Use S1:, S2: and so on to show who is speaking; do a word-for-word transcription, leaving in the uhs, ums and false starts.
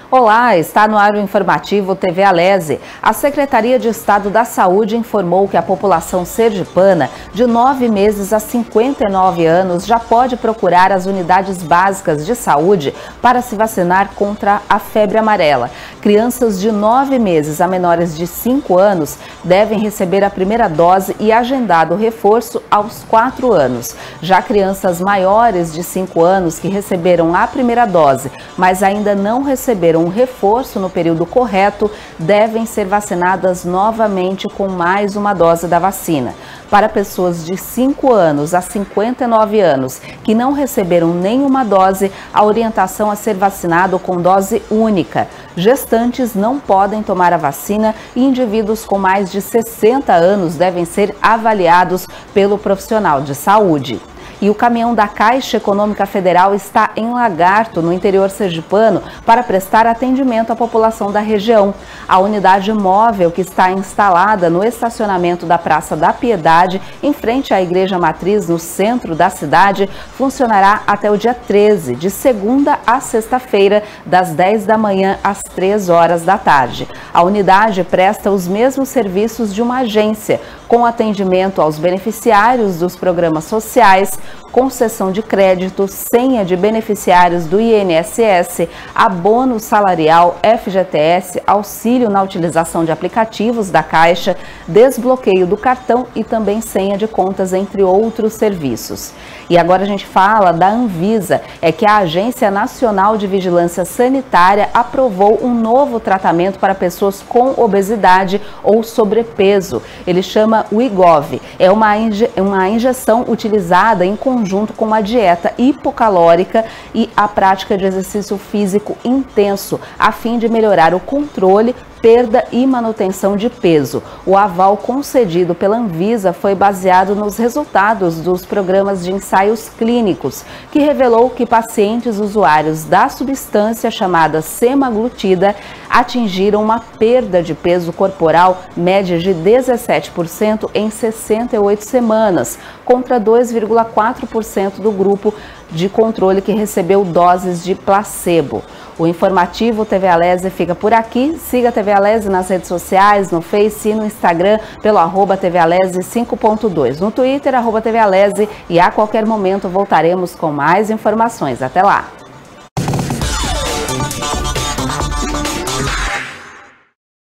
S1: Olá, está no ar o informativo T V Alese. A Secretaria de Estado da Saúde informou que a população sergipana de nove meses a cinquenta e nove anos já pode procurar as unidades básicas de saúde para se vacinar contra a febre amarela. Crianças de nove meses a menores de cinco anos devem receber a primeira dose e agendado o reforço aos quatro anos. Já crianças maiores de cinco anos que receberam a primeira dose, mas ainda não receberam um reforço no período correto, devem ser vacinadas novamente com mais uma dose da vacina. Para pessoas de cinco anos a cinquenta e nove anos que não receberam nenhuma dose, a orientação é ser vacinado com dose única. Gestantes não podem tomar a vacina e indivíduos com mais de sessenta anos devem ser avaliados pelo profissional de saúde. E o caminhão da Caixa Econômica Federal está em Lagarto, no interior sergipano, para prestar atendimento à população da região. A unidade móvel, que está instalada no estacionamento da Praça da Piedade, em frente à Igreja Matriz, no centro da cidade, funcionará até o dia treze, de segunda a sexta-feira, das dez da manhã às três horas da tarde. A unidade presta os mesmos serviços de uma agência, com atendimento aos beneficiários dos programas sociais, concessão de crédito, senha de beneficiários do I N S S, abono salarial, F G T S, auxílio na utilização de aplicativos da Caixa, desbloqueio do cartão e também senha de contas, entre outros serviços. E agora a gente fala da Anvisa, é que a Agência Nacional de Vigilância Sanitária aprovou um novo tratamento para pessoas com obesidade ou sobrepeso. Ele chama Wegovy. É uma, inje uma injeção utilizada em conjunto com uma dieta hipocalórica e a prática de exercício físico intenso, a fim de melhorar o controle, perda e manutenção de peso. O aval concedido pela Anvisa foi baseado nos resultados dos programas de ensaios clínicos, que revelou que pacientes usuários da substância chamada semaglutida atingiram uma perda de peso corporal média de dezessete por cento em sessenta e oito semanas, contra dois vírgula quatro por cento do grupo de controle que recebeu doses de placebo. O informativo T V Alese fica por aqui. Siga a T V Alese nas redes sociais, no Face e no Instagram pelo arroba T V Alese cinco ponto dois, no Twitter, arroba T V Alese, e a qualquer momento voltaremos com mais informações. Até lá!